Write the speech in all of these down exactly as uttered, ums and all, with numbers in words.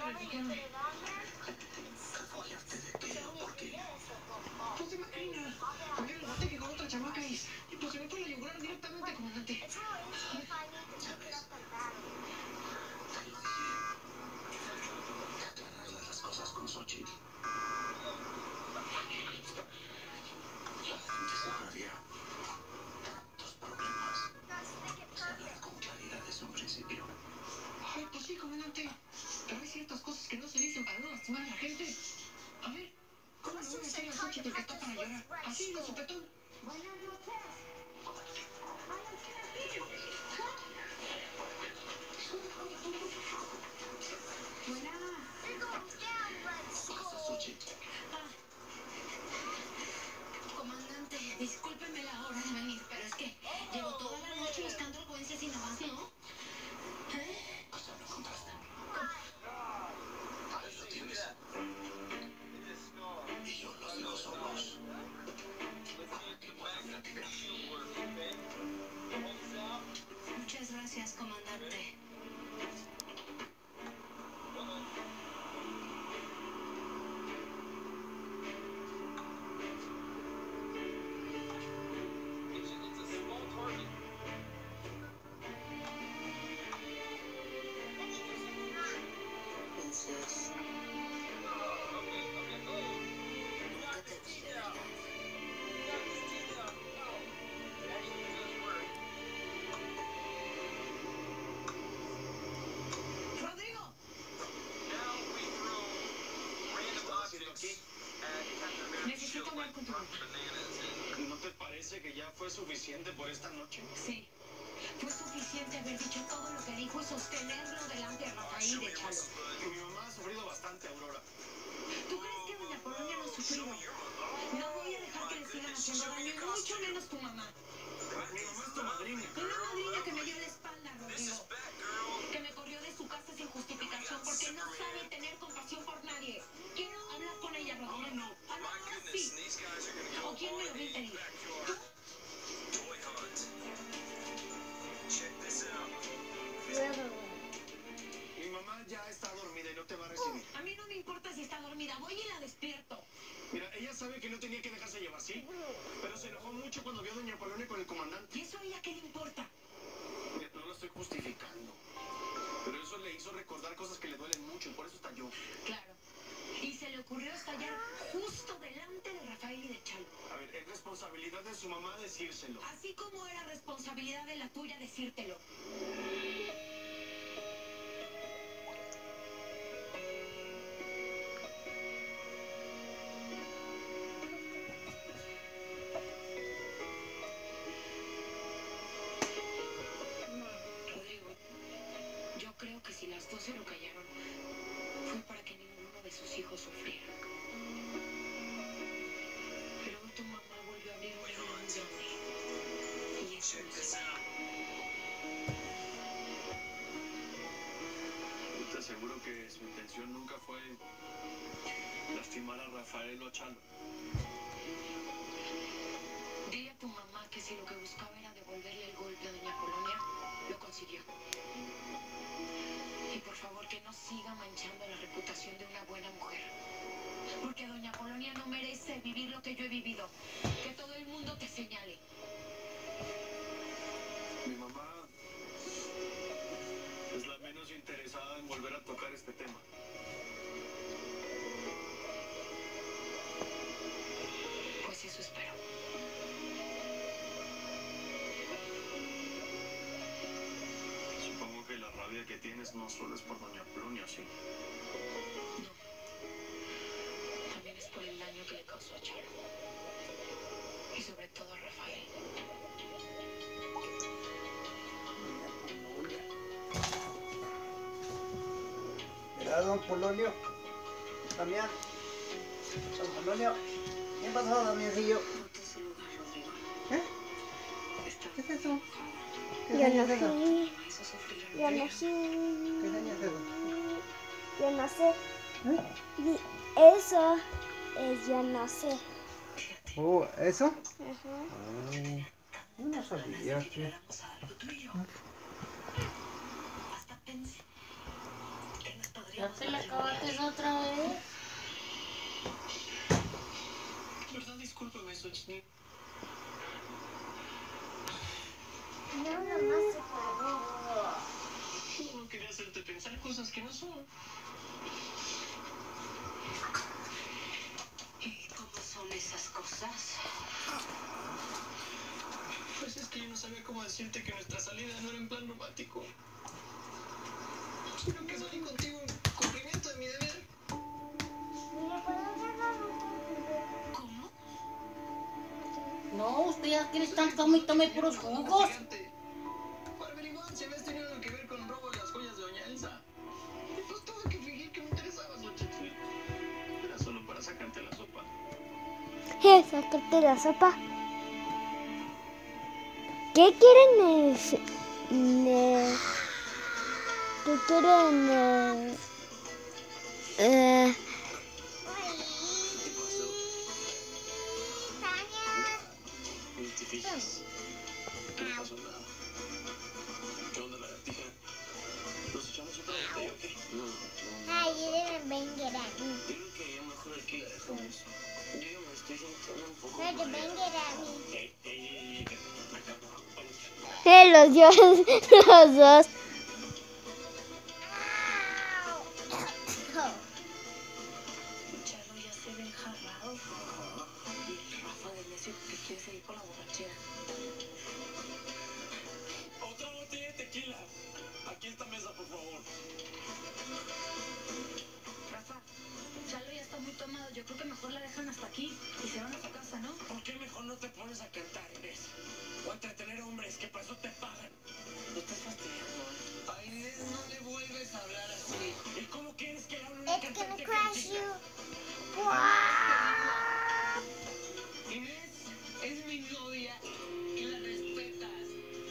les dijeron? ¿Apoyarte de qué o por qué? Pues de Macrina. Cambió el bote que con otra chamaca y, y pues se me fue a la yugular directamente, comandante. Ya ves. Te lo dije. Aclarar las cosas con Xochitl. La gente se ahorraría tantos problemas. Hablar con claridad desde un principio. Ay, pues sí, comandante. Pero hay ciertas cosas que no se dicen para no lastimar a la gente. A ver, ¿cómo le voy a decir a Xochitl que está para llorar? Así, de sopetón. Buenas noches. Comandante, discúlpeme la hora de venir, pero es que llevo toda la noche buscando alcoholencia sin avance, ¿no? ¿Eh? Pues ya lo encontraste. Ahí lo tienes. Y yo los dejo solos. Para que puedan platicar. Muchas gracias, comandante. Entonces, nunca te vi, ¿verdad? ¡Rodrigo! Necesito hablar con tu mamá. ¿No te parece que ya fue suficiente por esta noche? Sí. Fue suficiente haber dicho todo lo que dijo y sostenerlo delante de Rafael y de Chalo. Mi mamá ha sufrido bastante, Aurora. ¿Tú crees que doña Polonia no ha sufrido? No voy a dejar que le sigan haciendo daño, y mucho menos tu mamá. Mi mamá es tu madrina. Una madrina que me dio la espalda, Rodrigo. Que me corrió de su casa sin justificación porque no sabe tener compasión por nadie. Quiero hablar con ella, Rodrigo. No. Habla ahora sí. ¿O quién me lo va a impedir? ¿Tú? Mi mamá ya está dormida y no te va a recibir. A mí no me importa si está dormida. Voy y la despierto. Mira, ella sabe que no tenía que dejarse llevar, ¿sí? Pero se enojó mucho cuando vio a doña Polonia con el comandante. ¿Y eso a ella qué le importa? Mira, no lo estoy justificando. Pero eso le hizo recordar cosas que le duelen mucho y por eso estalló. Claro. Y se le ocurrió estallar justo delante de Rafael y de Chalo. A ver, es responsabilidad de su mamá decírselo. Así como era responsabilidad de la tuya decírtelo. Rodrigo, yo creo que si las dos se lo callaron, fue para que ninguno de sus hijos sufriera. Pero hoy tu mamá volvió a abrir un libro muy grande. Y eso no se va. Yo te aseguro que su intención nunca fue lastimar a Rafael o a Chalo. Dile a tu mamá que si lo que buscaba era devolverle el golpe a doña Polonia, lo consiguió. Y por favor que no siga manchando la reputación de una buena mujer. Porque doña Polonia no merece vivir lo que yo he vivido. Que todo el mundo te señale. Mi mamá es la menos interesada en volver a tocar este tema. Pues eso espero. Supongo que la rabia que tienes no solo es por doña Polonia, ¿sí? No. También es por el daño que le causó a Chalo. Y sobre todo a Rafael. Mira, don Polonio. Damián. Don Polonio. ¿Qué pasó, Damiancillo? Ponte en su lugar, Rodrigo. ¿Eh? Está ¿Qué es eso? ¿Qué Yo daño no es eso? sé, me hizo sufrir a yo no Rodrigo. sé, ¿Qué daño es eso? yo no sé. ¿Eh? Di- Eso es yo no sé. Fíjate. Oh, ¿eso? Ajá. Oh, yo no sabía que... Éramos algo tú y yo. Hasta pensé que nos podría ¿Ya te la acabaste otra vez? ¿Verdad? Discúlpame, Xochitl. No, nomás se paró. No quería hacerte pensar cosas que no son. ¿Y cómo son esas cosas? Pues es que yo no sabía cómo decirte que nuestra salida no era en plan romántico. Sino que salí contigo en cumplimiento de mi deber. ¿Cómo? No, usted ya quiere estar tome y tome puros jugos. Gigante. Para averiguar si habías tenido algo que ver con el robo de las joyas de Doña Elsa. Y pues tuve que fingir que me interesaba, Xochitl. Era solo para sacarte la sopa. ¿Qué? Sácate la sopa. ¿Qué quieren? Es, eh, ¿Qué quieren? Eh, eh, ¿Qué pasó? No te fijes. No pasó nada. ¿Qué onda, lagartija? ¿Nos echamos otra botella o qué? No, no. Ay, didn't bring it at me. Yo creo que ya mejor aquí la dejamos. Yo ya me estoy sintiendo un poco No, you mal. bring it at me. Ey, ey, ey, ey, acá, vamos. Eh, los dos, los dos. Chalo ya se ve enjarrado. Y el Rafa de necio que quiere seguir con la borrachera. Otra botella de tequila. Aquí esta mesa, por favor. Rafa, Chalo ya está muy tomado. Yo creo que mejor la dejan hasta aquí y se van a su casa, ¿no? ¿Por qué mejor no te pones a cantar, Inés? O a entretener hombres, que para eso te pagan. No estás fastidiando. A Inés no le vuelves a hablar así. ¿Y cómo quieres que le hable una It's gonna cantante crash cantina? you. Inés es mi novia y la respetas.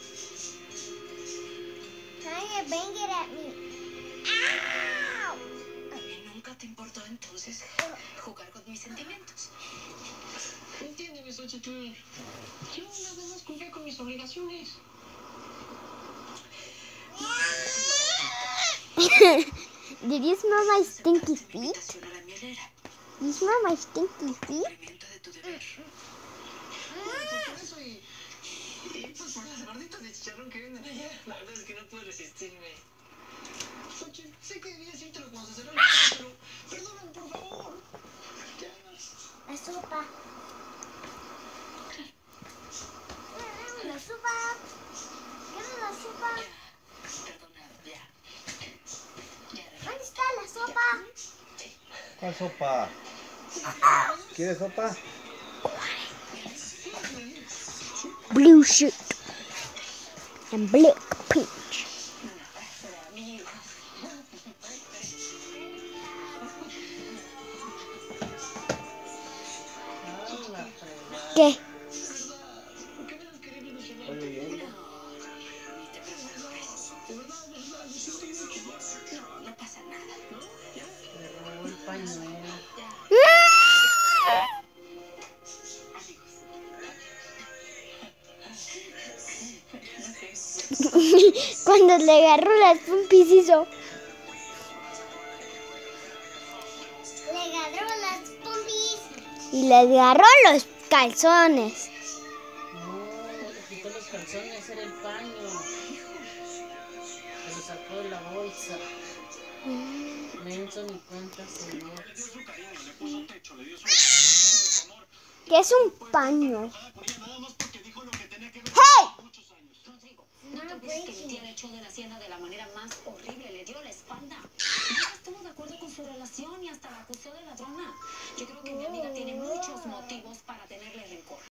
Tanya, bring it at me. Ow! ¿Y nunca te importó entonces jugar con mis sentimientos? Entiéndeme, Xochitl. Yo nada más cumplí con mis obligaciones. Did you smell my stinky Aceptaste mi feet? invitación a la mielera. You smell my stinky feet? Cumplimiento de tu deber. Pues por eso y, y pues por las gorditas de chicharrón que venden allá. La verdad es que no puedo resistirme. Xochitl, sé que debía decírtelo cuando se cerró el caso, pero perdóname, por favor. Ya. La sopa. La sopa. ¿Quieres la sopa? Ya, perdona, ya. Ya, ¿Dónde está la sopa? ¿Cuál sopa? ¿Quieres sopa? Blue shirt and black peach. ¿Qué? ¿Por qué me las quería ilusionar? Oye, bien. Ni te preocupes. De verdad, de verdad, me siento bien. No, no pasa nada. ¿No? Ya. Le robó el pañuelo. Cuando le agarró las pompis hizo. Le agarró las pompis. Y le agarró los calzones. No, le quitó los calzones, era el paño. Se lo sacó de la bolsa. Menso ni cuenta se dio. Le dio su cariño, le puso techo, le dio su, le dio su amor. ¿Qué es un paño? Enojada con ella nada más porque dijo lo que tenía que ver ¡Hey! con muchos años. Rodrigo, no te olvides que mi tía le echó de la hacienda de la manera más horrible, le dio la espalda. Ella estuvo de acuerdo con su relación y hasta la acusó de ladrona. Yo creo que mi amiga tiene muchos motivos para tenerle rencor.